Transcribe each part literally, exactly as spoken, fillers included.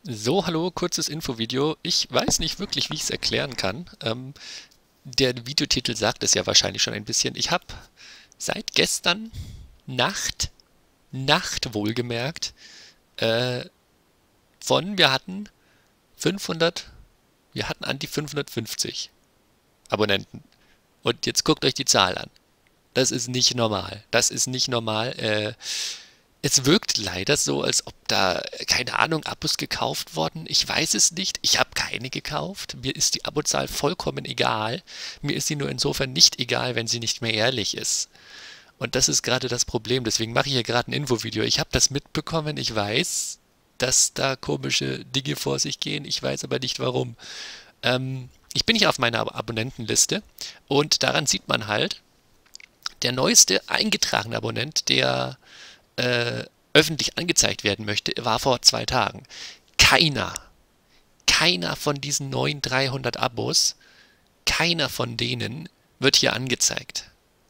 So, hallo, kurzes Infovideo. Ich weiß nicht wirklich, wie ich es erklären kann. Ähm, der Videotitel sagt es ja wahrscheinlich schon ein bisschen. Ich habe seit gestern Nacht, Nacht wohlgemerkt, äh, von, wir hatten fünfhundert, wir hatten an die fünfhundertfünfzig Abonnenten. Und jetzt guckt euch die Zahl an. Das ist nicht normal. Das ist nicht normal. Äh, Es wirkt leider so, als ob da, keine Ahnung, Abos gekauft wurden. Ich weiß es nicht. Ich habe keine gekauft. Mir ist die Abozahl vollkommen egal. Mir ist sie nur insofern nicht egal, wenn sie nicht mehr ehrlich ist. Und das ist gerade das Problem. Deswegen mache ich hier gerade ein Infovideo. Ich habe das mitbekommen. Ich weiß, dass da komische Dinge vor sich gehen. Ich weiß aber nicht warum. Ähm, ich bin hier auf meiner Ab Abonnentenliste und daran sieht man halt, der neueste eingetragene Abonnent, der äh, öffentlich angezeigt werden möchte, war vor zwei Tagen. Keiner, keiner von diesen neuen dreihundert Abos, keiner von denen wird hier angezeigt.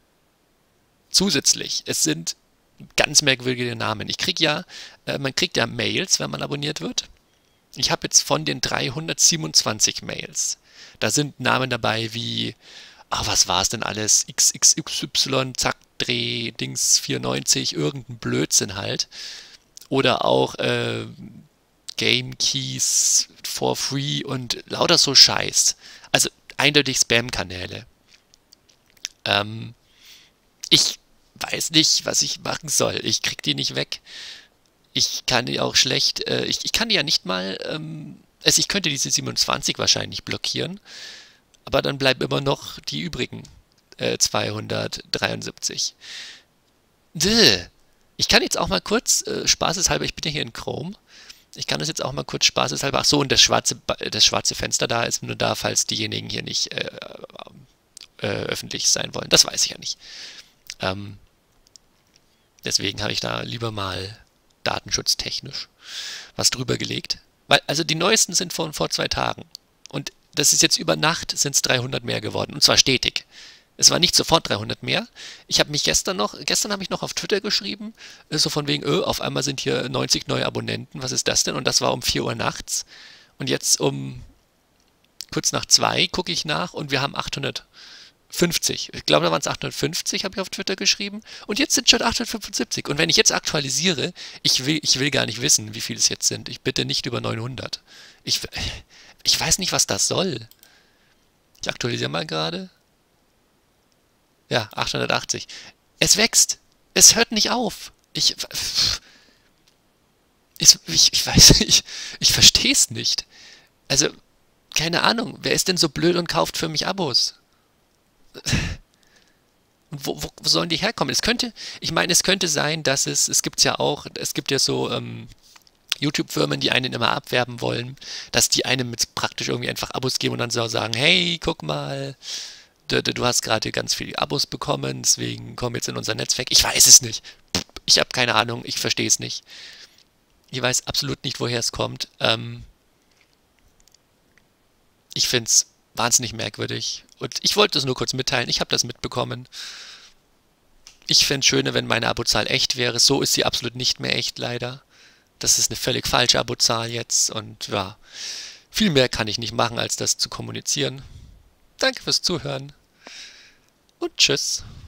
Zusätzlich, es sind ganz merkwürdige Namen. Ich krieg ja, äh, man kriegt ja Mails, wenn man abonniert wird. Ich habe jetzt von den dreihundertsiebenundzwanzig Mails, da sind Namen dabei wie, ah, was war es denn alles? X X Y, zack, Dreh, Dings vierundneunzig, irgendein Blödsinn halt. Oder auch äh, Game Keys for free und lauter so Scheiß. Also eindeutig Spam-Kanäle. Ähm, ich weiß nicht, was ich machen soll. Ich krieg die nicht weg. Ich kann die auch schlecht, äh, ich, ich kann die ja nicht mal, ähm, also ich könnte diese siebenundzwanzig wahrscheinlich blockieren, aber dann bleiben immer noch die übrigen äh, zweihundertdreiundsiebzig. Däh. Ich kann jetzt auch mal kurz, äh, spaßeshalber, ich bin ja hier in Chrome, ich kann das jetzt auch mal kurz spaßeshalber, ach so, und das schwarze, das schwarze Fenster da ist nur da, falls diejenigen hier nicht äh, äh, öffentlich sein wollen. Das weiß ich ja nicht. Ähm, deswegen habe ich da lieber mal datenschutztechnisch was drüber gelegt. Weil, also die neuesten sind von vor zwei Tagen. Und das ist jetzt über Nacht, sind es dreihundert mehr geworden. Und zwar stetig. Es war nicht sofort dreihundert mehr. Ich habe mich gestern noch, gestern habe ich noch auf Twitter geschrieben, so von wegen, öh, auf einmal sind hier neunzig neue Abonnenten, was ist das denn? Und das war um vier Uhr nachts. Und jetzt um kurz nach zwei gucke ich nach und wir haben achthundertfünfzig. Ich glaube, da waren es achthundertfünfzig, habe ich auf Twitter geschrieben. Und jetzt sind schon achthundertfünfundsiebzig. Und wenn ich jetzt aktualisiere, ich will, ich will gar nicht wissen, wie viele es jetzt sind. Ich bitte nicht über neunhundert. Ich, ich weiß nicht, was das soll. Ich aktualisiere mal gerade. Ja, achthundertachtzig. Es wächst. Es hört nicht auf. Ich, ich, ich, ich weiß nicht. Ich verstehe es nicht. Also, keine Ahnung. Wer ist denn so blöd und kauft für mich Abos? Und wo, wo, wo sollen die herkommen? Es könnte, ich meine, es könnte sein, dass es, es gibt ja auch, es gibt ja so ähm, YouTube-Firmen, die einen immer abwerben wollen, dass die einem jetzt praktisch irgendwie einfach Abos geben und dann so sagen, hey, guck mal, du, du hast gerade ganz viele Abos bekommen, deswegen komm jetzt in unser Netzwerk. Ich weiß es nicht. Ich habe keine Ahnung, ich verstehe es nicht. Ich weiß absolut nicht, woher es kommt. Ähm, ich finde es wahnsinnig merkwürdig. Und ich wollte es nur kurz mitteilen. Ich habe das mitbekommen. Ich fände es schöner, wenn meine Abozahl echt wäre. So ist sie absolut nicht mehr echt, leider. Das ist eine völlig falsche Abozahl jetzt. Und ja, viel mehr kann ich nicht machen, als das zu kommunizieren. Danke fürs Zuhören und tschüss.